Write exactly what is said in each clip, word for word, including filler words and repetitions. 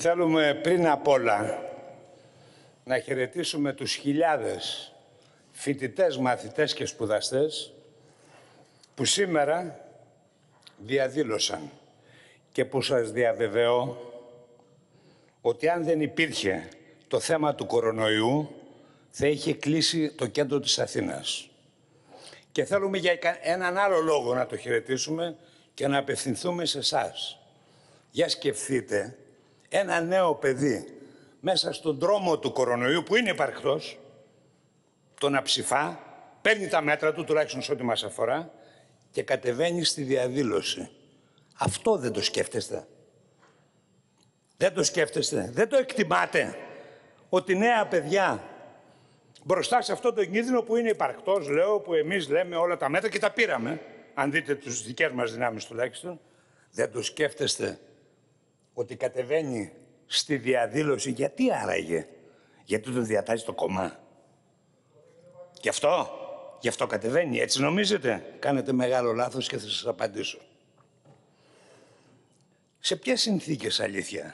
Θέλουμε πριν απ' όλα να χαιρετήσουμε τους χιλιάδες φοιτητές, μαθητές και σπουδαστές που σήμερα διαδήλωσαν και που σας διαβεβαιώ ότι αν δεν υπήρχε το θέμα του κορονοϊού θα είχε κλείσει το κέντρο της Αθήνας. Και θέλουμε για έναν άλλο λόγο να το χαιρετήσουμε και να απευθυνθούμε σε εσάς. Για σκεφτείτε ένα νέο παιδί μέσα στον δρόμο του κορονοϊού που είναι υπαρκτός, το να ψηφά, παίρνει τα μέτρα του, τουλάχιστον σε ό,τι μας αφορά, και κατεβαίνει στη διαδήλωση. Αυτό δεν το σκέφτεστε. Δεν το σκέφτεστε. Δεν το εκτιμάτε ότι νέα παιδιά μπροστά σε αυτό το κίνδυνο που είναι υπαρκτός, λέω, που εμείς λέμε όλα τα μέτρα και τα πήραμε, αν δείτε τις δικές μας δυνάμεις τουλάχιστον, δεν το σκέφτεστε ότι κατεβαίνει στη διαδήλωση. Γιατί άραγε? Γιατί το διατάζει το κόμμα? Γι' αυτό, γι' αυτό κατεβαίνει. Έτσι νομίζετε? Κάνετε μεγάλο λάθος και θα σας απαντήσω. Σε ποιες συνθήκες, αλήθεια?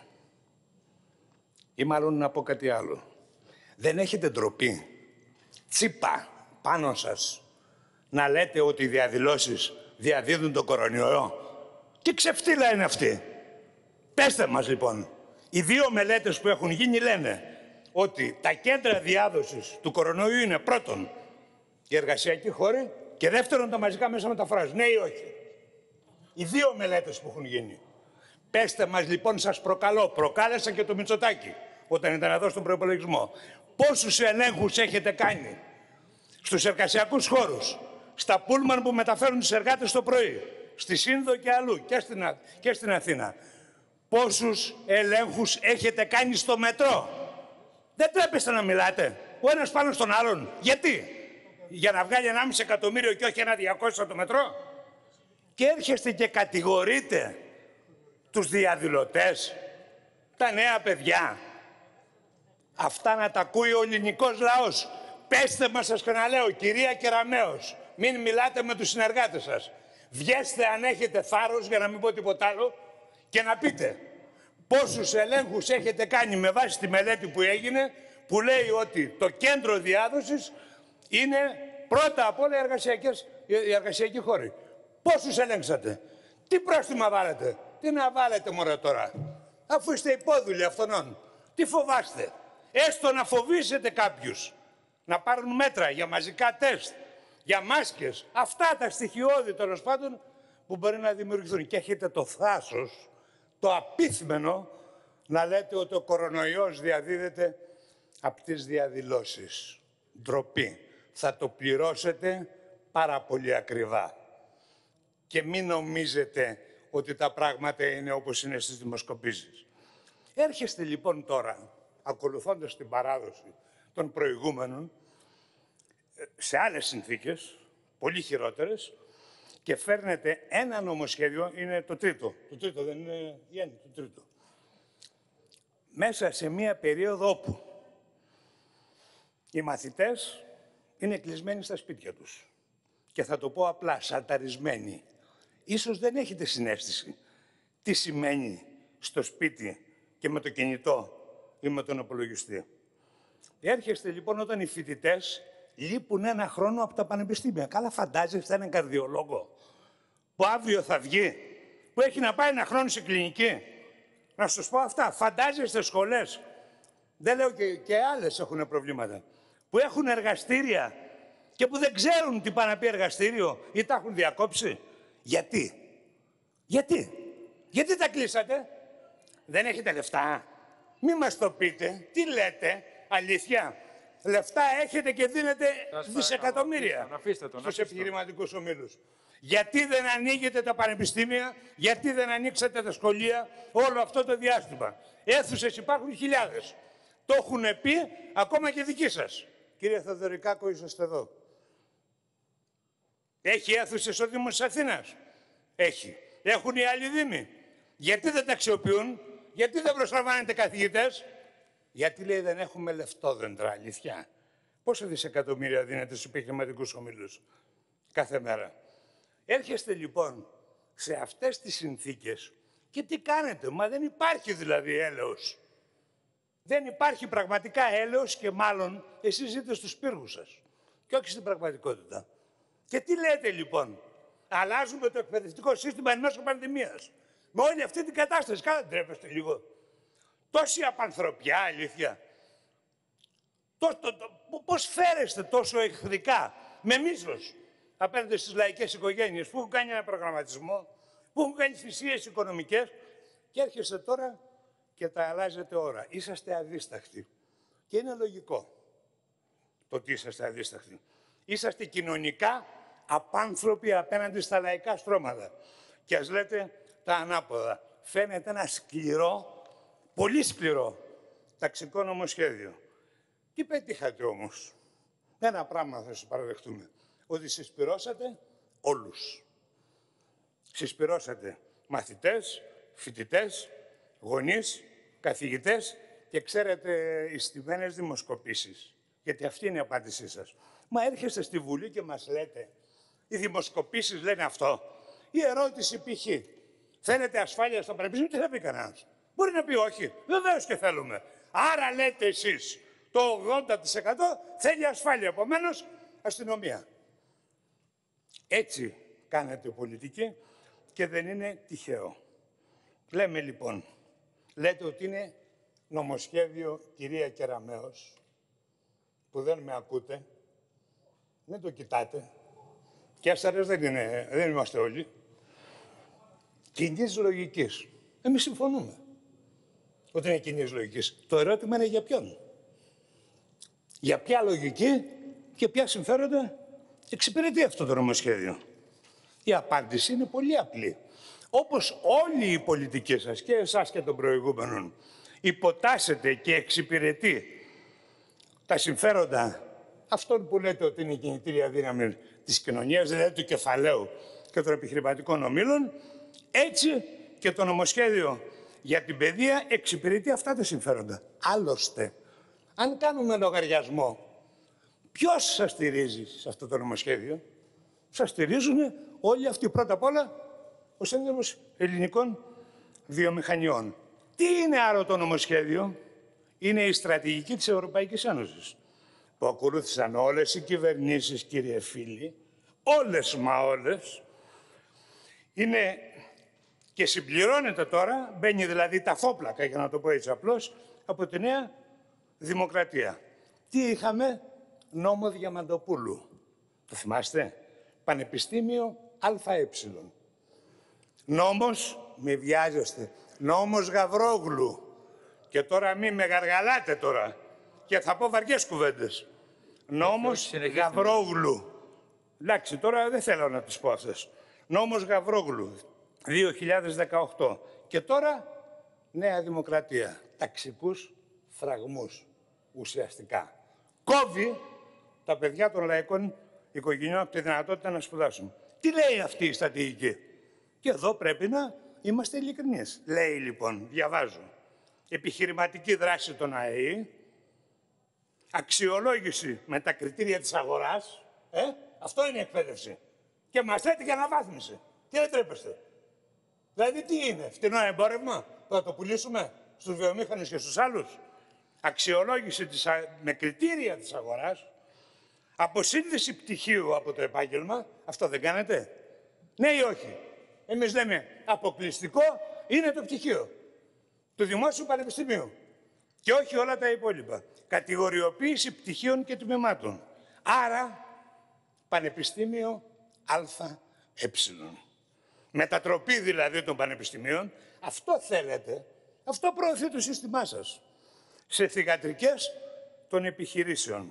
Ή μάλλον να πω κάτι άλλο. Δεν έχετε ντροπή, τσίπα πάνω σας, να λέτε ότι οι διαδηλώσεις διαδίδουν τον κορονοϊό? Τι ξεφτύλα είναι αυτή? Πέστε μας λοιπόν. Οι δύο μελέτες που έχουν γίνει λένε ότι τα κέντρα διάδοσης του κορονοϊού είναι πρώτον οι εργασιακοί χώροι και δεύτερον τα μαζικά μέσα μεταφοράς. Ναι ή όχι? Οι δύο μελέτες που έχουν γίνει. Πέστε μας λοιπόν, σας προκαλώ, προκάλεσα και το Μητσοτάκη όταν ήταν εδώ στον προϋπολογισμό. Πόσους ελέγχους έχετε κάνει στους εργασιακούς χώρους, στα πούλμαν που μεταφέρουν τους εργάτες το πρωί, στη Σύνδο και αλλού και στην, Α... και στην Αθήνα? Πόσους ελέγχους έχετε κάνει στο μετρό? Δεν τρέπεστε να μιλάτε ο ένας πάνω στον άλλον? Γιατί? Για να βγάλει ενάμιση εκατομμύριο και όχι ένα διακόσια το μετρό? Και έρχεστε και κατηγορείτε τους διαδηλωτές, τα νέα παιδιά. Αυτά να τα ακούει ο ελληνικός λαός. Πέστε μας, σας ξαναλέω, κυρία Κεραμέως, μην μιλάτε με τους συνεργάτες σας. Βγέστε αν έχετε θάρρος, για να μην πω τίποτα άλλο, και να πείτε πόσους ελέγχους έχετε κάνει με βάση τη μελέτη που έγινε, που λέει ότι το κέντρο διάδοσης είναι πρώτα απ' όλα οι εργασιακοί χώροι. Πόσους ελέγξατε? Τι πρόστιμα βάλετε? Τι να βάλετε μωρέ τώρα? Αφού είστε υπόδουλοι αυτών. Τι φοβάστε? Έστω να φοβήσετε κάποιους να πάρουν μέτρα για μαζικά τεστ, για μάσκες, αυτά τα στοιχειώδη τέλος πάντων που μπορεί να δημιουργηθούν. Και έχετε το θράσος, το απίθμενο, να λέτε ότι ο κορονοϊός διαδίδεται από τις διαδηλώσεις. Ντροπή. Θα το πληρώσετε πάρα πολύ ακριβά. Και μην νομίζετε ότι τα πράγματα είναι όπως είναι στις δημοσκοπήσεις. Έρχεστε λοιπόν τώρα, ακολουθώντας την παράδοση των προηγούμενων, σε άλλες συνθήκες, πολύ χειρότερες, και φέρνετε ένα νομοσχέδιο, είναι το τρίτο, το τρίτο δεν είναι η έννοια, το τρίτο, μέσα σε μία περίοδο όπου οι μαθητές είναι κλεισμένοι στα σπίτια τους. Και θα το πω απλά, σαταρισμένοι. Ίσως δεν έχετε συναίσθηση τι σημαίνει στο σπίτι και με το κινητό ή με τον υπολογιστή. Έρχεστε λοιπόν όταν οι φοιτητές λείπουν ένα χρόνο από τα πανεπιστήμια. Καλά φαντάζεστε έναν καρδιολόγο που αύριο θα βγει, που έχει να πάει ένα χρόνο σε κλινική? Να σας πω αυτά. Φαντάζεστε σχολές, δεν λέω και, και άλλες έχουν προβλήματα, που έχουν εργαστήρια και που δεν ξέρουν τι πάνε να πει εργαστήριο ή τα έχουν διακόψει? Γιατί? Γιατί? Γιατί τα κλείσατε? Δεν έχετε λεφτά? Μη μας το πείτε. Τι λέτε? Αλήθεια? Λεφτά έχετε και δίνετε δισεκατομμύρια στους επιχειρηματικούς ομίλους. Γιατί δεν ανοίγετε τα πανεπιστήμια? Γιατί δεν ανοίξατε τα σχολεία όλο αυτό το διάστημα? Αίθουσες υπάρχουν χιλιάδες. Το έχουν πει ακόμα και δικοί σας. Κύριε Θεοδωρικάκο, είσαστε εδώ. Έχει αίθουσες ο Δήμος της Αθήνας? Έχει. Έχουν οι άλλοι δήμοι? Γιατί δεν τα αξιοποιούν? Γιατί δεν προσλαμβάνετε καθηγητές? Γιατί λέει δεν έχουμε λεφτόδεντρα? Αλήθεια? Πόσα δισεκατομμύρια δίνετε στους επιχειρηματικούς ομίλους κάθε μέρα? Έρχεστε λοιπόν σε αυτές τις συνθήκες Και τι κάνετε, μα δεν υπάρχει δηλαδή έλεος. Δεν υπάρχει πραγματικά έλεος και μάλλον εσείς ζείτε στους πύργους σας και όχι στην πραγματικότητα. Και τι λέτε λοιπόν, αλλάζουμε το εκπαιδευτικό σύστημα εν μέσω πανδημίας. Με όλη αυτή την κατάσταση, καλά ντρέπεστε λίγο. Τόση απανθρωπιά, αλήθεια. Το, το, το, πώς φέρεστε τόσο εχθρικά, με μίσος, απέναντι στις λαϊκές οικογένειες που έχουν κάνει ένα προγραμματισμό, που έχουν κάνει θυσίες οικονομικές και έρχεστε τώρα και τα αλλάζετε ώρα. Είσαστε αδίσταχτοι. Και είναι λογικό το ότι είσαστε αδίσταχτοι. Είσαστε κοινωνικά απάνθρωποι απέναντι στα λαϊκά στρώματα. Και ας λέτε τα ανάποδα. Φαίνεται ένα σκληρό, πολύ σκληρό, ταξικό νομοσχέδιο. Τι πετύχατε όμως? Ένα πράγμα θα σας παραδεχτούμε. Ότι συσπυρώσατε όλους. Συσπυρώσατε μαθητές, φοιτητές, γονείς, καθηγητές και ξέρετε οι στημένες δημοσκοπήσεις. Γιατί αυτή είναι η απάντησή σας. Μα έρχεστε στη Βουλή και μας λέτε, οι δημοσκοπήσεις λένε αυτό. Η ερώτηση π.χ. θέλετε ασφάλεια στο πανεπιστήμιο, τι θα πει κανένας? Μπορεί να πει όχι. Βεβαίως και θέλουμε. Άρα λέτε εσείς, το ογδόντα τοις εκατό θέλει ασφάλεια, επομένως αστυνομία. Έτσι κάνετε πολιτική και δεν είναι τυχαίο. Λέμε λοιπόν, λέτε ότι είναι νομοσχέδιο, κυρία Κεραμέως, που δεν με ακούτε, δεν το κοιτάτε. Και άσταρες δεν, είναι, δεν είμαστε όλοι. Κοινής λογικής. Εμείς συμφωνούμε ότι είναι κοινής λογικής. Το ερώτημα είναι για ποιον. Για ποια λογική και ποια συμφέροντα εξυπηρετεί αυτό το νομοσχέδιο. Η απάντηση είναι πολύ απλή. Όπως όλοι οι πολιτικοί σας και εσάς και των προηγούμενων υποτάσσεται και εξυπηρετεί τα συμφέροντα αυτών που λέτε ότι είναι η κινητήρια δύναμη της κοινωνίας, δηλαδή του κεφαλαίου και των επιχειρηματικών ομίλων, έτσι και το νομοσχέδιο για την παιδεία εξυπηρετεί αυτά τα συμφέροντα. Άλλωστε, αν κάνουμε λογαριασμό, ποιος σας στηρίζει σε αυτό το νομοσχέδιο? Σας στηρίζουν όλοι αυτοί. Πρώτα απ' όλα, ο Σύνδεσμος Ελληνικών Βιομηχανιών. Τι είναι άρα το νομοσχέδιο? Είναι η στρατηγική της Ευρωπαϊκής Ένωσης, που ακολούθησαν όλες οι κυβερνήσεις, κύριε φίλοι, όλες μα όλες. Είναι και συμπληρώνεται τώρα, μπαίνει δηλαδή τα φόπλακα, για να το πω έτσι απλώς, από τη Νέα Δημοκρατία. Τι είχαμε? Νόμο Διαμαντοπούλου. Το θυμάστε? Πανεπιστήμιο ΑΕ. Νόμος, μη βιάζεστε, νόμος Γαβρόγλου. Και τώρα μη με γαργαλάτε τώρα. Και θα πω βαριές κουβέντες. Νόμος Γαβρόγλου. Εντάξει, τώρα δεν θέλω να τις πω αυτές. Νόμος Γαβρόγλου, δύο χιλιάδες δεκαοκτώ. Και τώρα Νέα Δημοκρατία. Ταξικούς φραγμούς, ουσιαστικά. Κόβει τα παιδιά των λαϊκών οικογενειών από τη δυνατότητα να σπουδάσουν. Τι λέει αυτή η στρατηγική? Και εδώ πρέπει να είμαστε ειλικρινείς. Λέει λοιπόν, διαβάζω, επιχειρηματική δράση των ΑΕΗ, αξιολόγηση με τα κριτήρια της αγοράς, ε, αυτό είναι η εκπαίδευση. Και μας θέτει για αναβάθμιση. Τι δεν τρέπεστε? Δηλαδή τι είναι, φτηνό εμπόρευμα που θα το πουλήσουμε στους βιομήχανες και στους άλλους? Αξιολόγηση της, με κριτήρια της αγοράς, αποσύνδεση πτυχίου από το επάγγελμα, αυτό δεν κάνετε? Ναι ή όχι? Εμείς λέμε αποκλειστικό είναι το πτυχίο του Δημόσιου Πανεπιστημίου και όχι όλα τα υπόλοιπα. Κατηγοριοποίηση πτυχίων και τμήματων. Άρα, Πανεπιστήμιο ΑΕ. Μετατροπή δηλαδή των πανεπιστημίων. Αυτό θέλετε. Αυτό προωθεί το σύστημά σας. Σε θυγατρικές των επιχειρήσεων.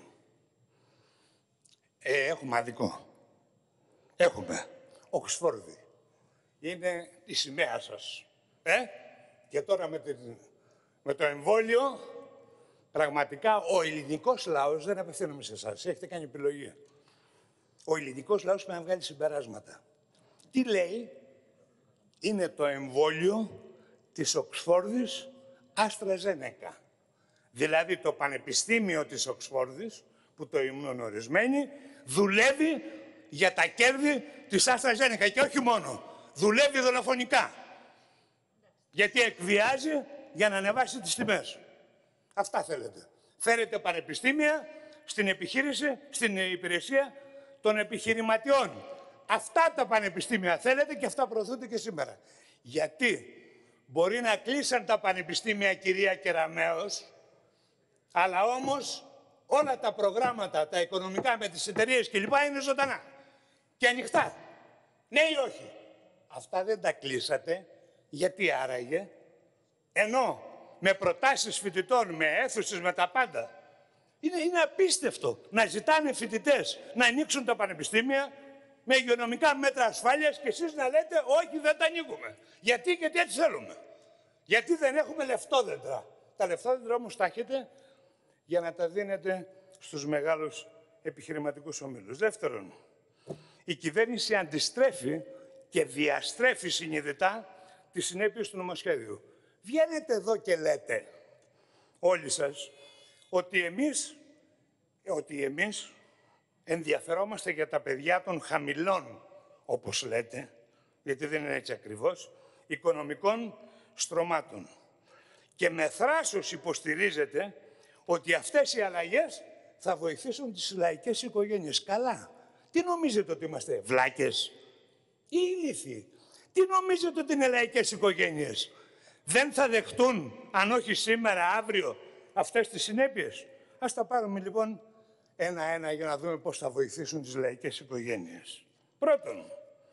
Ε, έχουμε αδικό. Έχουμε. Οξφόρδη. Είναι η σημαία σας. Ε? Και τώρα με, την, με το εμβόλιο, πραγματικά ο ελληνικός λαός, δεν απευθύνομαι σε εσάς, έχετε κάνει επιλογή. Ο ελληνικός λαός πρέπει να βγάλει συμπεράσματα. Τι λέει? Είναι το εμβόλιο της Οξφόρδης AstraZeneca. Δηλαδή το Πανεπιστήμιο της Οξφόρδης, που το ήμουν ορισμένοι, δουλεύει για τα κέρδη της AstraZeneca και όχι μόνο. Δουλεύει δολοφονικά. Γιατί εκβιάζει για να ανεβάσει τις τιμές. Αυτά θέλετε. Φέρετε πανεπιστήμια στην επιχείρηση, στην υπηρεσία των επιχειρηματιών. Αυτά τα πανεπιστήμια θέλετε και αυτά προωθούνται και σήμερα. Γιατί μπορεί να κλείσαν τα πανεπιστήμια, κυρία Κεραμέως, αλλά όμως όλα τα προγράμματα, τα οικονομικά με τις εταιρείες κλπ. Είναι ζωντανά και ανοιχτά. Ναι ή όχι? Αυτά δεν τα κλείσατε. Γιατί άραγε? Ενώ με προτάσεις φοιτητών, με αίθουσες, με τα πάντα. Είναι, είναι απίστευτο να ζητάνε φοιτητές να ανοίξουν τα πανεπιστήμια με υγειονομικά μέτρα ασφάλειας και εσείς να λέτε όχι, δεν τα ανοίγουμε. Γιατί? Γιατί έτσι θέλουμε. Γιατί δεν έχουμε λεφτόδεντρα. Τα λεφτόδεντρα όμως τα έχετε για να τα δίνετε στους μεγάλους επιχειρηματικούς ομίλους. Δεύτερον, η κυβέρνηση αντιστρέφει και διαστρέφει συνειδητά τις συνέπειες του νομοσχέδιου. Βγαίνετε εδώ και λέτε όλοι σας ότι εμείς, ότι εμείς ενδιαφερόμαστε για τα παιδιά των χαμηλών, όπως λέτε, γιατί δεν είναι έτσι ακριβώς, οικονομικών στρωμάτων. Και με θράσος υποστηρίζετε ότι αυτές οι αλλαγές θα βοηθήσουν τις λαϊκές οικογένειες. Καλά. Τι νομίζετε ότι είμαστε, βλάκες ή ηλίθιοι? Τι νομίζετε ότι είναι λαϊκές οικογένειες? Δεν θα δεχτούν, αν όχι σήμερα, αύριο, αυτές τις συνέπειες? Ας τα πάρουμε λοιπόν ένα-ένα για να δούμε πώς θα βοηθήσουν τις λαϊκές οικογένειες. Πρώτον,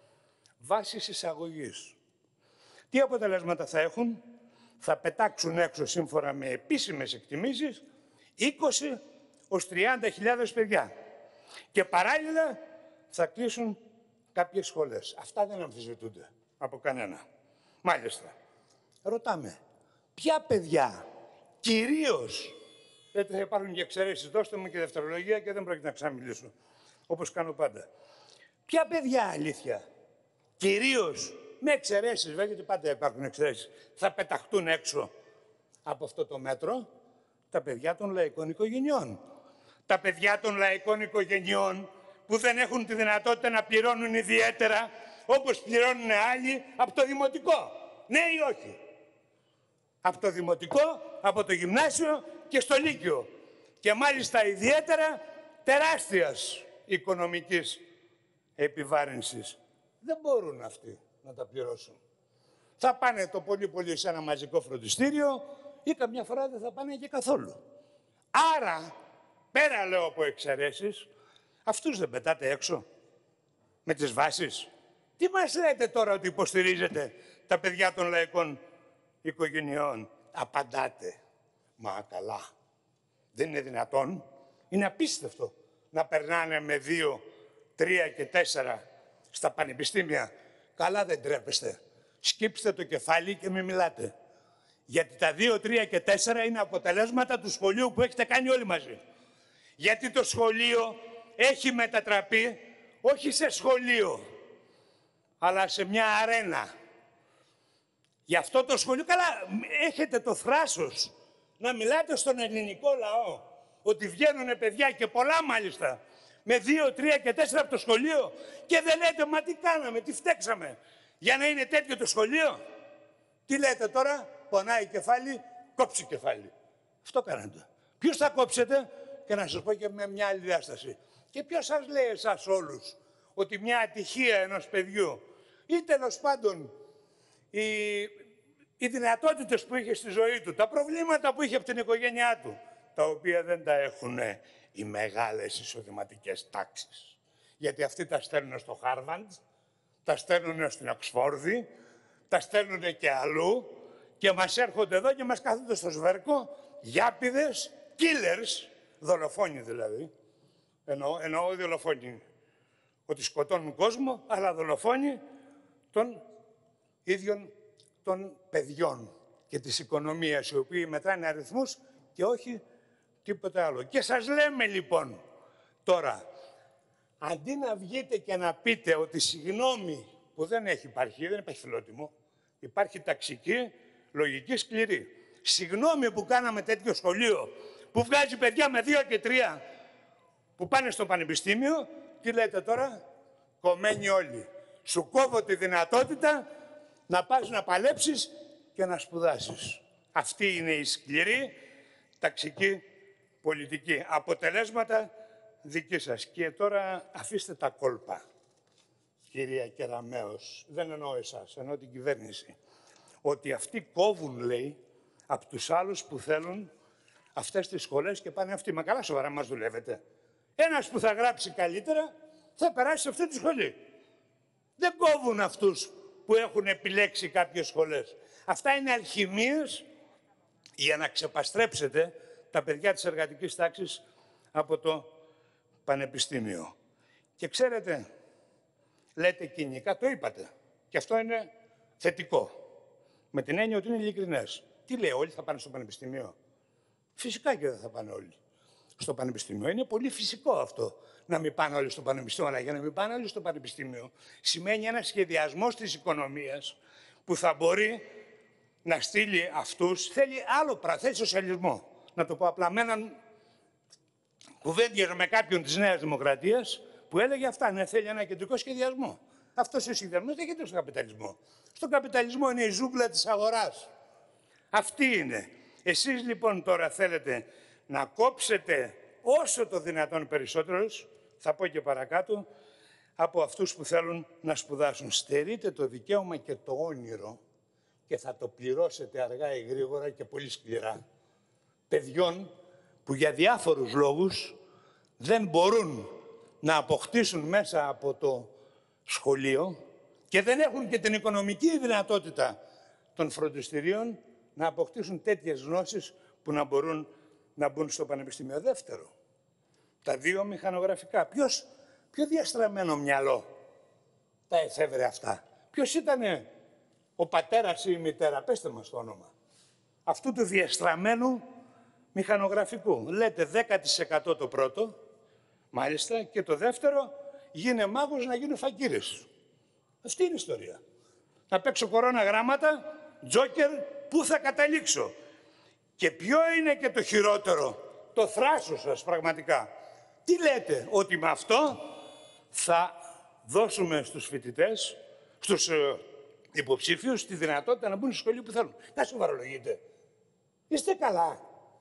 βάσεις εισαγωγής. Τι αποτελέσματα θα έχουν? Θα πετάξουν έξω, σύμφωνα με επίσημες εκτιμήσεις, είκοσι ως τριάντα χιλιάδες παιδιά. Και παράλληλα θα κλείσουν κάποιες σχολές. Αυτά δεν αμφισβητούνται από κανένα. Μάλιστα, ρωτάμε, ποια παιδιά, κυρίως, γιατί θα υπάρχουν και εξαιρέσεις, δώστε μου και δευτερολογία και δεν πρόκειται να ξαναμιλήσω, όπως κάνω πάντα. Ποια παιδιά, αλήθεια, κυρίως, με εξαιρέσεις, βέβαια, γιατί πάντα υπάρχουν εξαιρέσεις, θα πεταχτούν έξω από αυτό το μέτρο? Τα παιδιά των λαϊκών οικογενειών. Τα παιδιά των λαϊκών οικογενειών που δεν έχουν τη δυνατότητα να πληρώνουν ιδιαίτερα, όπως πληρώνουν άλλοι από το δημοτικό. Ναι ή όχι? Από το δημοτικό, από το γυμνάσιο και στο λύκειο. Και μάλιστα ιδιαίτερα τεράστιας οικονομικής επιβάρυνσης. Δεν μπορούν αυτοί να τα πληρώσουν. Θα πάνε το πολύ πολύ σε ένα μαζικό φροντιστήριο ή καμιά φορά δεν θα πάνε και καθόλου. Άρα, πέρα λέω από εξαιρέσεις, αυτούς δεν πετάτε έξω με τις βάσεις? Τι μας λέτε τώρα ότι υποστηρίζετε τα παιδιά των λαϊκών οικογενειών? Απαντάτε. Μα καλά. Δεν είναι δυνατόν. Είναι απίστευτο να περνάνε με δύο, τρία και τέσσερα στα πανεπιστήμια. Καλά δεν τρέπεστε. Σκύψτε το κεφάλι και μην μιλάτε. Γιατί τα δύο, τρία και τέσσερα είναι αποτελέσματα του σχολείου που έχετε κάνει όλοι μαζί. Γιατί το σχολείο έχει μετατραπεί όχι σε σχολείο, αλλά σε μια αρένα. Γι' αυτό το σχολείο, καλά, έχετε το θράσος να μιλάτε στον ελληνικό λαό ότι βγαίνουν παιδιά και πολλά μάλιστα με δύο, τρία και τέσσερα από το σχολείο και δεν λέτε μα τι κάναμε, τι φταίξαμε για να είναι τέτοιο το σχολείο? Τι λέτε τώρα? Πονάει κεφάλι, κόψει κεφάλι. Αυτό κάνετε. Ποιος θα κόψετε? Και να σας πω και με μια άλλη διάσταση. Και ποιος σας λέει εσάς όλους ότι μια ατυχία ενός παιδιού ή τέλος πάντων οι, οι δυνατότητες που είχε στη ζωή του, τα προβλήματα που είχε από την οικογένειά του, τα οποία δεν τα έχουν οι μεγάλες εισοδηματικές τάξεις. Γιατί αυτοί τα στέλνουν στο Χάρβαντ, τα στέλνουν στην Οξφόρδη, τα στέλνουν και αλλού και μας έρχονται εδώ και μας κάθονται στο σβέρκο γιάπηδες, killers, δολοφόνοι δηλαδή. Εννοώ, εννοώ δολοφόνοι ότι σκοτώνουν κόσμο, αλλά δολοφόνοι των ίδιων των παιδιών και της οικονομίας, οι οποίοι μετράνε αριθμούς και όχι τίποτα άλλο. Και σας λέμε λοιπόν τώρα, αντί να βγείτε και να πείτε ότι συγγνώμη που δεν έχει υπάρχει, δεν υπάρχει φιλότιμο, υπάρχει ταξική, λογική, σκληρή. Συγγνώμη που κάναμε τέτοιο σχολείο που βγάζει παιδιά με δύο και τρία που πάνε στο πανεπιστήμιο. Τι λέτε τώρα? Κομμένοι όλοι. Σου κόβω τη δυνατότητα να πας να παλέψεις και να σπουδάσεις. Αυτή είναι η σκληρή ταξική πολιτική. Αποτελέσματα δική σας. Και τώρα αφήστε τα κόλπα, κυρία Κεραμέως. Δεν εννοώ εσάς, εννοώ την κυβέρνηση. Ότι αυτοί κόβουν, λέει, από τους άλλους που θέλουν αυτές τις σχολές και πάνε αυτοί. Μα καλά σοβαρά μας δουλεύετε. Ένας που θα γράψει καλύτερα θα περάσει σε αυτή τη σχολή. Δεν κόβουν αυτούς που έχουν επιλέξει κάποιες σχολές. Αυτά είναι αλχημίες για να ξεπαστρέψετε τα παιδιά της εργατικής τάξης από το πανεπιστήμιο. Και ξέρετε, λέτε κοινικά, το είπατε. Και αυτό είναι θετικό. Με την έννοια ότι είναι ειλικρινές. Τι λέει, όλοι θα πάνε στο πανεπιστήμιο? Φυσικά και δεν θα πάνε όλοι στο πανεπιστήμιο. Είναι πολύ φυσικό αυτό να μην πάνε όλοι στο πανεπιστήμιο. Αλλά για να μην πάνε όλοι στο πανεπιστήμιο σημαίνει ένα σχεδιασμό της οικονομίας που θα μπορεί να στείλει αυτούς. Θέλει άλλο πράγμα, θέλει σοσιαλισμό. Να το πω απλά, με έναν κουβέντιαζε με κάποιον της Νέας Δημοκρατίας που έλεγε αυτά, ναι, θέλει ένα κεντρικό σχεδιασμό. Αυτός ο σχεδιασμός δεν γίνεται στον καπιταλισμό. Στον καπιταλισμό είναι η ζούγκλα της αγοράς. Αυτή είναι. Εσείς λοιπόν τώρα θέλετε να κόψετε όσο το δυνατόν περισσότερους, θα πω και παρακάτω, από αυτούς που θέλουν να σπουδάσουν. Στερείτε το δικαίωμα και το όνειρο και θα το πληρώσετε αργά ή γρήγορα και πολύ σκληρά. Παιδιών που για διάφορους λόγους δεν μπορούν να αποκτήσουν μέσα από το σχολείο και δεν έχουν και την οικονομική δυνατότητα των φροντιστηρίων να αποκτήσουν τέτοιες γνώσεις που να μπορούν να μπουν στο πανεπιστήμιο. Δεύτερο, τα δύο μηχανογραφικά. Ποιος, ποιο διαστραμμένο μυαλό τα εφεύρε αυτά? Ποιος ήτανε ο πατέρας ή η μητέρα? Πέστε μας το όνομα αυτού του διαστραμμένου μηχανογραφικού. Λέτε δέκα τοις εκατό το πρώτο, μάλιστα, και το δεύτερο, γίνε μάγος να γίνω φακύρης. Αυτή είναι η ιστορία. Να παίξω κορώνα γράμματα, τζόκερ, πού θα καταλήξω? Και ποιο είναι και το χειρότερο? Το θράσος σας πραγματικά. Τι λέτε? Ότι με αυτό θα δώσουμε στους φοιτητές, στους ε, υποψήφιους, τη δυνατότητα να μπουν στη σχολή που θέλουν. Να σοβαρολογείτε. Είστε καλά?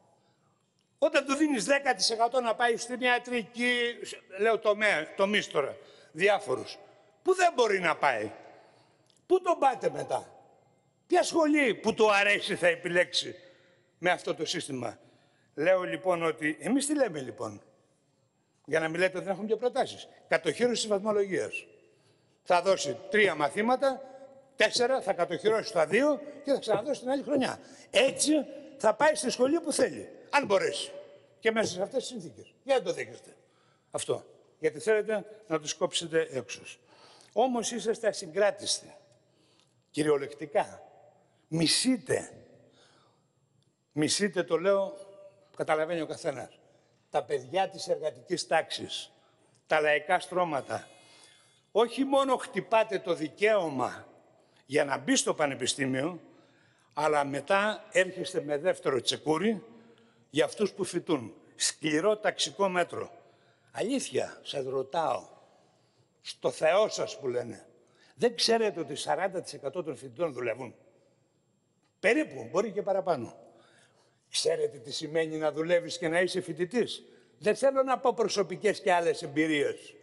Όταν του δίνεις δέκα τοις εκατό να πάει στην ιατρική, λέω τομέα, τομείς τώρα, διάφορους, που δεν μπορεί να πάει, πού τον πάτε μετά? Ποια σχολή που του αρέσει θα επιλέξει με αυτό το σύστημα? Λέω λοιπόν ότι, εμείς τι λέμε λοιπόν, για να μην λέτε ότι δεν έχουμε και προτάσεις. Κατοχύρωση της βαθμολογίας. Θα δώσει τρία μαθήματα, τέσσερα, θα κατοχυρώσει τα δύο και θα ξαναδώσει την άλλη χρονιά. Έτσι θα πάει στη σχολή που θέλει, αν μπορέσει. Και μέσα σε αυτές τις συνθήκες. Γιατί το δέχεστε αυτό? Γιατί θέλετε να τους κόψετε έξω. Όμως είσαστε ασυγκράτιστοι. Κυριολεκτικά. Μισείτε. Μισείτε, το λέω, καταλαβαίνει ο καθένας. Τα παιδιά της εργατικής τάξης, τα λαϊκά στρώματα. Όχι μόνο χτυπάτε το δικαίωμα για να μπει στο πανεπιστήμιο, αλλά μετά έρχεστε με δεύτερο τσεκούρι για αυτούς που φοιτούν. Σκληρό ταξικό μέτρο. Αλήθεια, σας ρωτάω, στο Θεό σας που λένε, δεν ξέρετε ότι σαράντα τοις εκατό των φοιτητών δουλεύουν? Περίπου, μπορεί και παραπάνω. Ξέρετε τι σημαίνει να δουλεύεις και να είσαι φοιτητής? Δεν θέλω να πω προσωπικές και άλλες εμπειρίες.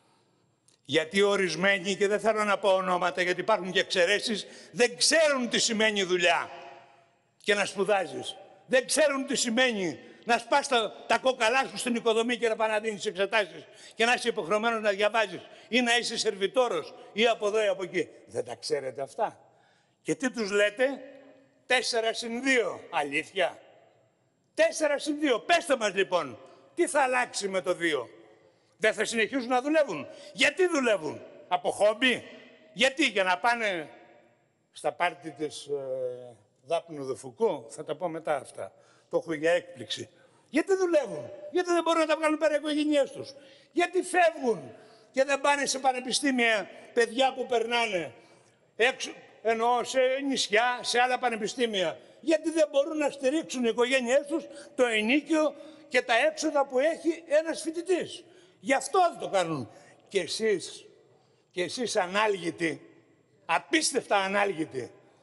Γιατί ορισμένοι, και δεν θέλω να πω ονόματα, γιατί υπάρχουν και εξαιρέσεις, δεν ξέρουν τι σημαίνει δουλειά και να σπουδάζεις. Δεν ξέρουν τι σημαίνει να σπάς τα, τα κόκαλά σου στην οικοδομή και να πας να δίνεις εξετάσεις και να είσαι υποχρεωμένος να διαβάζεις ή να είσαι σερβιτόρος ή από εδώ ή από εκεί. Δεν τα ξέρετε αυτά? Και τι τους λέτε? Τέσσερα συν δύο. Αλήθεια? Τέσσερα συν δύο. Πέστε μας λοιπόν, τι θα αλλάξει με το δύο? Δεν θα συνεχίσουν να δουλεύουν? Γιατί δουλεύουν? Από χόμπι? Γιατί? Για να πάνε στα πάρτι της ε, Δάπνου Δουφουκού? Θα τα πω μετά αυτά. Το έχω για έκπληξη. Γιατί δουλεύουν? Γιατί δεν μπορούν να τα βγάλουν πέρα οι οικογένειές τους? Γιατί φεύγουν και δεν πάνε σε πανεπιστήμια παιδιά που περνάνε έξω, εννοώ σε νησιά, σε άλλα πανεπιστήμια? Γιατί δεν μπορούν να στηρίξουν οι οικογένειές τους το ενίκιο και τα έξοδα που έχει ένας φοιτητής? Γι' αυτό δεν το κάνουν. Και εσείς, και εσείς ανάλγητοι, απίστευτα ανάλγητοι,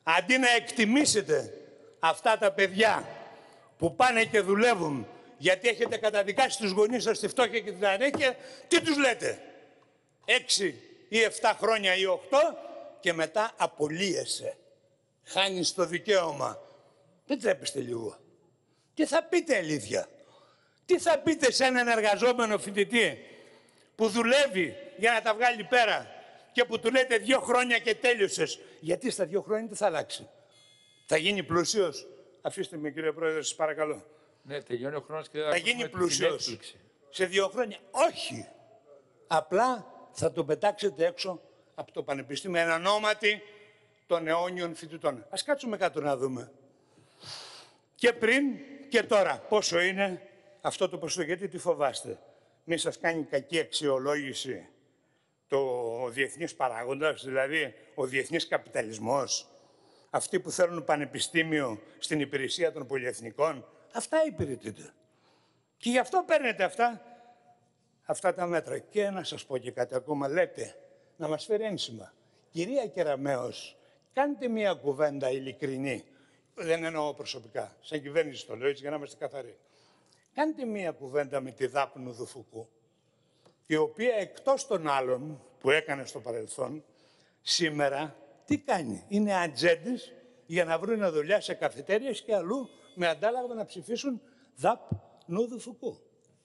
Αντί να εκτιμήσετε αυτά τα παιδιά που πάνε και δουλεύουν γιατί έχετε καταδικάσει τους γονείς σας στη φτώχεια και την ανέχεια, τι τους λέτε? Έξι ή εφτά χρόνια ή οχτώ και μετά απολύεσαι. Χάνεις το δικαίωμα. Δεν τρέπεστε λίγο? Τι θα πείτε αλήθεια? Τι θα πείτε σε έναν εργαζόμενο φοιτητή που δουλεύει για να τα βγάλει πέρα και που του λέτε δύο χρόνια και τέλειωσες? Γιατί στα δύο χρόνια τι θα αλλάξει? Θα γίνει πλούσιος? Αφήστε με, κύριε Πρόεδρε, σας παρακαλώ. Ναι, τελειώνει ο χρόνος και δεν θα γίνει πλούσιος σε δύο χρόνια? Όχι. Απλά θα τον πετάξετε έξω από το Πανεπιστήμιο εν ονόματι των αιώνιων φοιτητών. Ας κάτσουμε κάτω να δούμε. Και πριν και τώρα πόσο είναι αυτό το ποσό? Γιατί τι φοβάστε? Μη σας κάνει κακή αξιολόγηση το διεθνής παράγοντας, δηλαδή ο διεθνής καπιταλισμός? Αυτοί που θέλουν πανεπιστήμιο στην υπηρεσία των πολυεθνικών, αυτά υπηρετείτε. Και γι' αυτό παίρνετε αυτά, αυτά τα μέτρα. Και να σας πω και κάτι ακόμα, λέτε, να μας φέρει ένσημα. Κυρία Κεραμέως, κάντε μία κουβέντα ειλικρινή. Δεν εννοώ προσωπικά, σαν κυβέρνηση το λέω έτσι για να είμαστε καθαροί. Κάντε μία κουβέντα με τη Δάπνου Δουφουκού, η οποία εκτός των άλλων που έκανε στο παρελθόν, σήμερα τι κάνει? Είναι ατζέντες για να βρουν δουλειά σε καφετέριες και αλλού με αντάλλαγμα να ψηφίσουν Δάπνου Δουφουκού.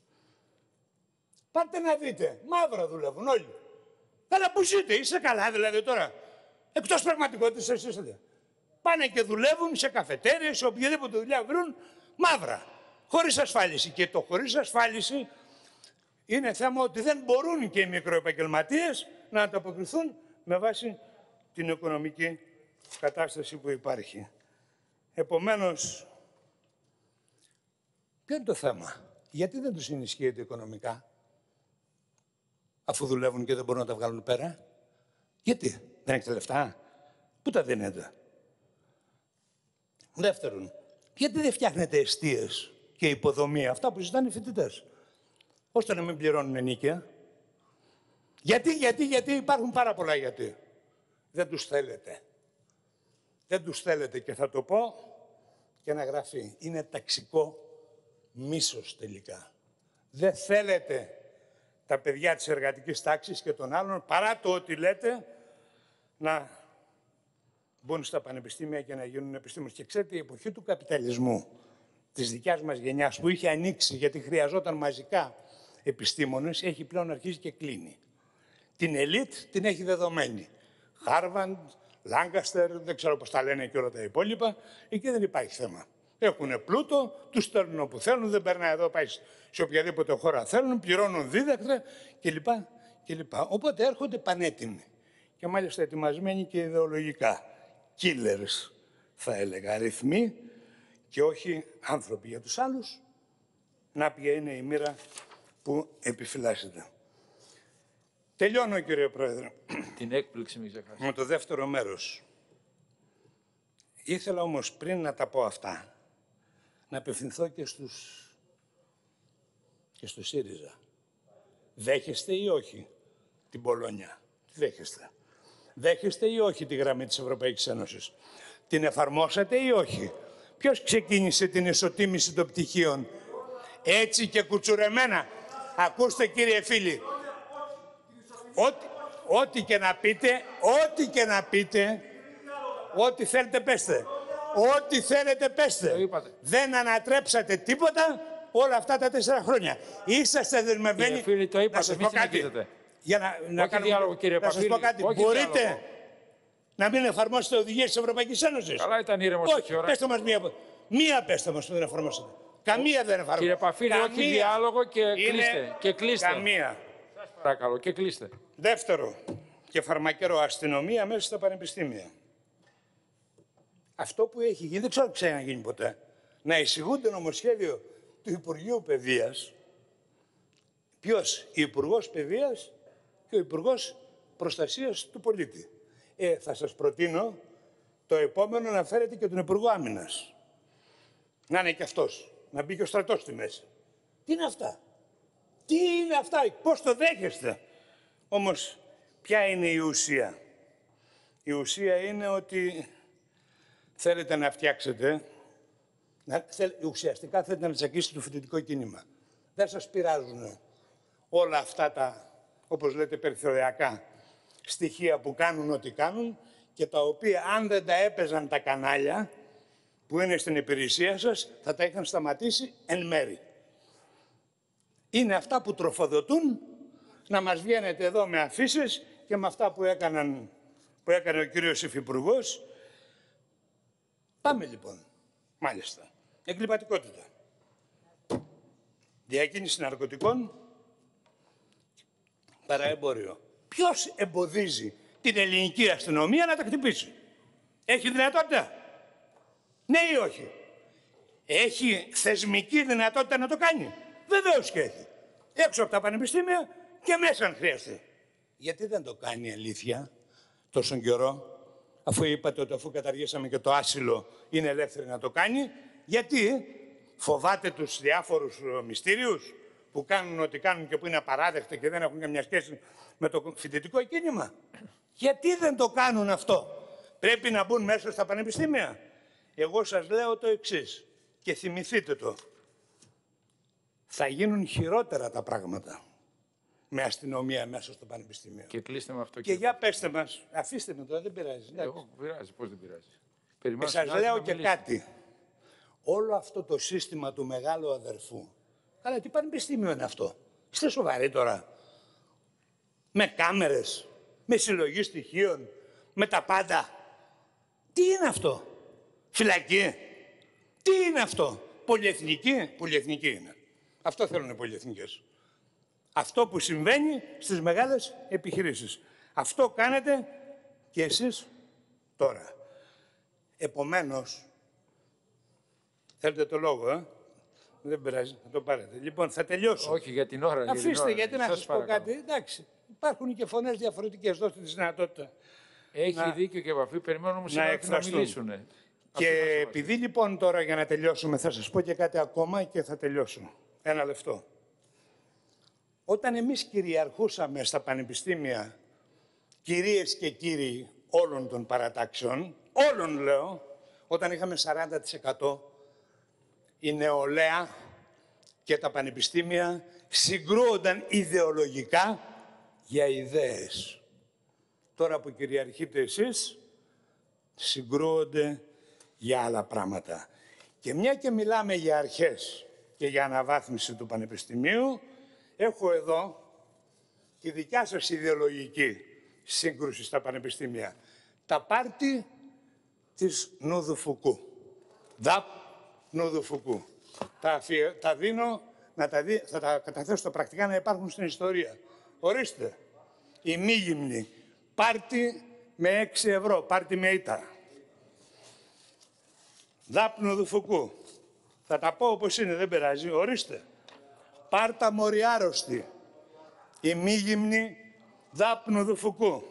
Πάτε να δείτε, μαύρα δουλεύουν όλοι. Καλά που ζείτε, είσαι καλά δηλαδή τώρα? Εκτός πραγματικότητας εσείς είστε. Πάνε και δουλεύουν σε καφετέριες, σε οποιαδήποτε δουλειά βρουν, μαύρα. Χωρίς ασφάλιση. Και το χωρίς ασφάλιση είναι θέμα ότι δεν μπορούν και οι μικροεπαγγελματίες να ανταποκριθούν με βάση την οικονομική κατάσταση που υπάρχει. Επομένως, ποιο είναι το θέμα? Γιατί δεν τους ενισχύεται οικονομικά, αφού δουλεύουν και δεν μπορούν να τα βγάλουν πέρα? Γιατί? Δεν έχετε λεφτά? Πού τα δίνετε? Δεύτερον, γιατί δεν φτιάχνετε εστίες και υποδομή, αυτά που ζητάνε οι φοιτητές, ώστε να μην πληρώνουν ενίκαια? Γιατί, γιατί, γιατί υπάρχουν πάρα πολλά γιατί. Δεν τους θέλετε. Δεν τους θέλετε και θα το πω και να γραφεί. Είναι ταξικό μίσος τελικά. Δεν θέλετε τα παιδιά της εργατικής τάξης και των άλλων, παρά το ότι λέτε, να μπουν στα πανεπιστήμια και να γίνουν επιστήμονες. Και ξέρετε, η εποχή του καπιταλισμού της δικιάς μας γενιάς, που είχε ανοίξει γιατί χρειαζόταν μαζικά επιστήμονες, έχει πλέον αρχίσει και κλείνει. Την ελίτ την έχει δεδομένη. Χάρβαντ, Λάγκαστερ, δεν ξέρω πώς τα λένε και όλα τα υπόλοιπα, εκεί δεν υπάρχει θέμα. Έχουν πλούτο, τους στέλνουν όπου θέλουν, δεν περνάει εδώ, πάει σε οποιαδήποτε χώρα θέλουν, πληρώνουν δίδακτρα κλπ. κλπ. Οπότε έρχονται πανέτοιμοι και μάλιστα ετοιμασμένοι και ιδεολογικά. Killers, θα έλεγα, αριθμοί και όχι άνθρωποι. Για τους άλλους, να ποια είναι η μοίρα που επιφυλάσσεται. Τελειώνω, κύριε Πρόεδρε. Την έκπληξη μην ξεχάσει. Με το δεύτερο μέρος. Ήθελα όμως πριν να τα πω αυτά, να απευθυνθώ και στους, και στο ΣΥΡΙΖΑ. Δέχεστε ή όχι την Πολωνιά? Τι δέχεστε? Δέχεστε ή όχι τη γραμμή της Ευρωπαϊκής Ένωσης? Την εφαρμόσατε ή όχι? Ποιος ξεκίνησε την ισοτίμηση των πτυχίων? Έτσι και κουτσουρεμένα. Ακούστε, κύριε φίλοι, ό,τι, ό,τι και να πείτε, ό,τι και να πείτε, ό,τι θέλετε πέστε. Ό,τι θέλετε πέστε. Δεν ανατρέψατε τίποτα όλα αυτά τα τέσσερα χρόνια. Είσαστε δεσμευμένοι. Κύριε φίλοι, το είπατε, να σας πω κάτι. Για να, να, όχι κάνουμε, διάλογο, κύριε να σας πω κάτι. Μπορείτε διάλογο. να μην εφαρμόσετε οδηγίες της Ευρωπαϊκής Ένωσης? Καλά ήταν ήρεμος. Όχι, πέστε μας μία. Μία πέστε μας που δεν εφαρμόσετε. Καμία δεν εφαρμόσετε. Κύριε Παφίλη, όχι διάλογο και κλείστε. Και κλείστε. Καμία. Σας παρακαλώ, και κλείστε. Δεύτερο, και φαρμακερό, αστυνομία μέσα στα πανεπιστήμια. Αυτό που έχει γίνει, δεν ξέρω αν ξαναγίνει ποτέ, να εισηγούνται νομοσχέδιο του Υπουργείου Παιδείας. Ποιος? Η Υπουργός Παιδείας και ο Υπουργός Προστασίας του Πολίτη. Ε, θα σας προτείνω το επόμενο να φέρετε και τον Υπουργό Άμυνας. Να είναι και αυτός. Να μπει και ο στρατός στη μέση. Τι είναι αυτά? Τι είναι αυτά? Πώς το δέχεστε? Όμως, ποια είναι η ουσία? Η ουσία είναι ότι θέλετε να φτιάξετε, να, θέλ, ουσιαστικά θέλετε να τσακίσετε το φοιτητικό κίνημα. Δεν σας πειράζουν όλα αυτά τα, όπως λέτε, περιθωριακά στοιχεία που κάνουν ό,τι κάνουν και τα οποία αν δεν τα έπαιζαν τα κανάλια που είναι στην υπηρεσία σας, θα τα είχαν σταματήσει εν μέρη. Είναι αυτά που τροφοδοτούν να μας βγαίνετε εδώ με αφήσεις και με αυτά που, έκαναν, που έκανε ο κύριος Υφυπουργός. Πάμε λοιπόν. Μάλιστα. Εγκληματικότητα. Διακίνηση ναρκωτικών. Παραεμπόριο. Ποιος εμποδίζει την ελληνική αστυνομία να τα χτυπήσει? Έχει δυνατότητα? Ναι ή όχι? Έχει θεσμική δυνατότητα να το κάνει? Βεβαίως και έχει. Έξω από τα πανεπιστήμια και μέσα αν χρειαστεί. Γιατί δεν το κάνει αλήθεια τόσον καιρό, αφού είπατε ότι αφού καταργήσαμε και το άσυλο είναι ελεύθερη να το κάνει? Γιατί φοβάται τους διάφορους μυστήριους που κάνουν ό,τι κάνουν και που είναι απαράδεκτα και δεν έχουν καμιά σχέση με το φοιτητικό κίνημα? Γιατί δεν το κάνουν αυτό? Πρέπει να μπουν μέσα στα πανεπιστήμια? Εγώ σας λέω το εξής και θυμηθείτε το. Θα γίνουν χειρότερα τα πράγματα με αστυνομία μέσα στο πανεπιστήμιο. Και κλείστε με αυτό. Και για πέστε μας, αφήστε με τώρα, δεν πειράζει. Εγώ πειράζει, πώς δεν πειράζει. Και Περιμένω σας λέω και μιλήσουμε. κάτι. Όλο αυτό το σύστημα του μεγάλου αδερφού. Αλλά τι πανεπιστήμιο είναι αυτό? Είστε σοβαροί τώρα? Με κάμερες, με συλλογή στοιχείων, με τα πάντα. Τι είναι αυτό? Φυλακή? Τι είναι αυτό? Πολυεθνική? Πολυεθνική είναι. Αυτό θέλουν οι πολυεθνικές. Αυτό που συμβαίνει στις μεγάλες επιχειρήσεις. Αυτό κάνετε και εσείς τώρα. Επομένως, θέλετε το λόγο, ε? Δεν πειράζει, θα το πάρετε. Λοιπόν, θα τελειώσω. Όχι, για την ώρα. Αφήστε, για την ώρα. γιατί να σας πω παρακαλώ. κάτι. Εντάξει, υπάρχουν και φωνές διαφορετικές. Δώστε τη δυνατότητα. Έχει να- δίκιο και επαφή. Περιμένω όμως να να, να εκφραστούν. μιλήσουν. Και επειδή λοιπόν τώρα για να τελειώσουμε θα σας πω και κάτι ακόμα και θα τελειώσω. Ένα λεπτό. Όταν εμείς κυριαρχούσαμε στα πανεπιστήμια, κυρίες και κύριοι όλων των παρατάξεων, όλων λέω, όταν είχαμε σαράντα τοις εκατό, η νεολαία και τα πανεπιστήμια συγκρούονταν ιδεολογικά για ιδέες. Τώρα που κυριαρχείτε εσείς, συγκρούονται για άλλα πράγματα. Και μια και μιλάμε για αρχές και για αναβάθμιση του πανεπιστημίου, έχω εδώ τη δικιά σας ιδεολογική σύγκρουση στα πανεπιστήμια. Τα πάρτι της Νούδου Φουκού. ΔΑΠ Νούδου Φουκού. Τα, αφιε... τα δίνω, να τα δει... θα τα καταθέσω στα πρακτικά να υπάρχουν στην ιστορία. Ορίστε, η μη γυμνή. Πάρτι με έξι ευρώ, πάρτι με ήττα. ΔΑΠ Νούδου Φουκού. Θα τα πω όπως είναι, δεν πειράζει. Ορίστε. Πάρτα μοριάρωστη. Η μη γυμνή ΔΑΠ Νούδου Φουκού.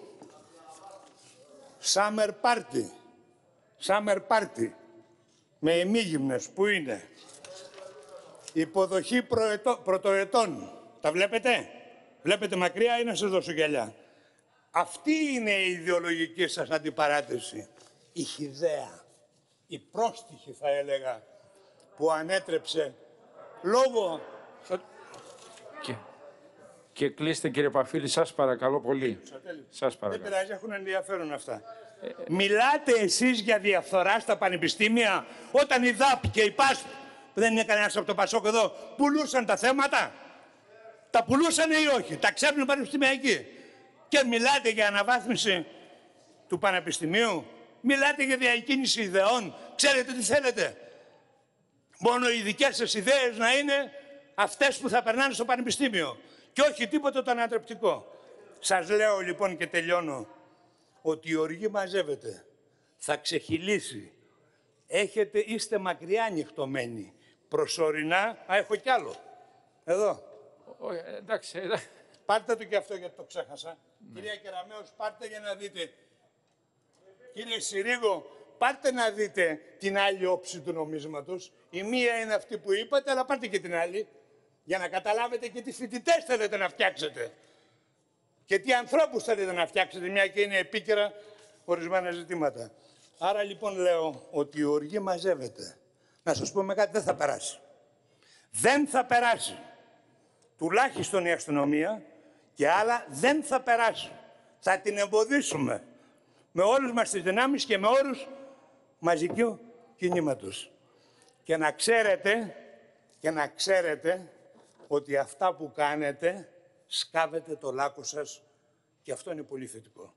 Summer Party. Summer Party. Με ημίγυμνες. Πού είναι? Υποδοχή προετώ, πρωτοετών. Τα βλέπετε? Βλέπετε μακριά ή να σας δώσω γυαλιά? Αυτή είναι η ιδεολογική σας αντιπαράθεση. Η χυδαία. Η πρόστιχη θα έλεγα. Που ανέτρεψε λόγω... Και, και κλείστε κύριε Παφίλη, σας παρακαλώ πολύ. Σας Δεν παρακαλώ. πειράζει, έχουν ενδιαφέρον αυτά. Μιλάτε εσείς για διαφθορά στα πανεπιστήμια όταν η ΔΑΠ και η ΠΑΣΠ, που δεν είναι κανένας από το ΠΑΣΟΚ εδώ, πουλούσαν τα θέματα? Τα πουλούσαν ή όχι? Τα ξέρουν οι πανεπιστημιακοί? Και μιλάτε για αναβάθμιση του πανεπιστημίου? Μιλάτε για διακίνηση ιδεών? Ξέρετε τι θέλετε? Μόνο οι δικές σας ιδέες να είναι αυτές που θα περνάνε στο πανεπιστήμιο και όχι τίποτα το ανατρεπτικό. Σας λέω λοιπόν και τελειώνω ότι η οργή μαζεύεται, θα ξεχυλήσει. Έχετε, είστε μακριά ανοιχτωμένοι. Προσωρινά, α, έχω κι άλλο. Εδώ. Ω, ε, εντάξει, εντάξει. Πάρτε το και αυτό γιατί το ξέχασα. Ναι. Κυρία Κεραμέως, πάρτε για να δείτε. Κύριε Συρίγο, πάρτε να δείτε την άλλη όψη του νομίσματος. Η μία είναι αυτή που είπατε, αλλά πάρτε και την άλλη. Για να καταλάβετε και τι φοιτητές θέλετε να φτιάξετε. Και τι ανθρώπους θέλετε να φτιάξετε, μια και είναι επίκαιρα ορισμένα ζητήματα. Άρα λοιπόν λέω ότι η οργή μαζεύεται. Να σας πούμε κάτι, δεν θα περάσει. Δεν θα περάσει. Τουλάχιστον η αστυνομία και άλλα δεν θα περάσει. Θα την εμποδίσουμε με όλους μας τις δυνάμεις και με όρους μαζικού κινήματος. Και να ξέρετε, και να ξέρετε ότι αυτά που κάνετε σκάβετε το λάκκο σας και αυτό είναι πολύ θετικό.